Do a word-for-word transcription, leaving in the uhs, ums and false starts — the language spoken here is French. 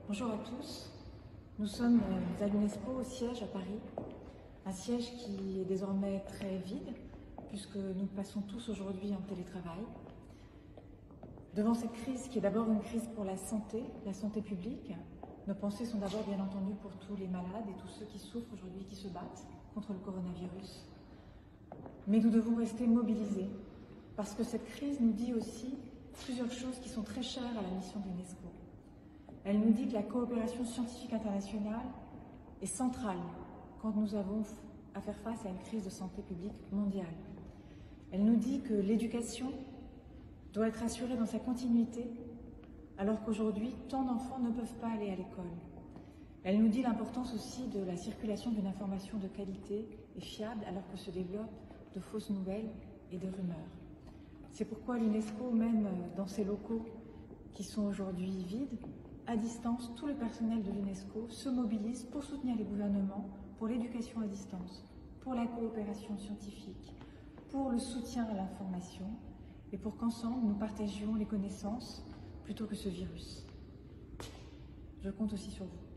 Bonjour à tous. Nous sommes à l'UNESCO au siège à Paris, un siège qui est désormais très vide puisque nous passons tous aujourd'hui en télétravail. Devant cette crise qui est d'abord une crise pour la santé, la santé publique, nos pensées sont d'abord bien entendu pour tous les malades et tous ceux qui souffrent aujourd'hui, qui se battent contre le coronavirus. Mais nous devons rester mobilisés parce que cette crise nous dit aussi plusieurs choses qui sont très chères à la mission de l'UNESCO. Elle nous dit que la coopération scientifique internationale est centrale quand nous avons à faire face à une crise de santé publique mondiale. Elle nous dit que l'éducation doit être assurée dans sa continuité alors qu'aujourd'hui, tant d'enfants ne peuvent pas aller à l'école. Elle nous dit l'importance aussi de la circulation d'une information de qualité et fiable alors que se développent de fausses nouvelles et des rumeurs. C'est pourquoi l'UNESCO, même dans ses locaux qui sont aujourd'hui vides, à distance, tout le personnel de l'UNESCO se mobilise pour soutenir les gouvernements, pour l'éducation à distance, pour la coopération scientifique, pour le soutien à l'information et pour qu'ensemble nous partagions les connaissances plutôt que ce virus. Je compte aussi sur vous.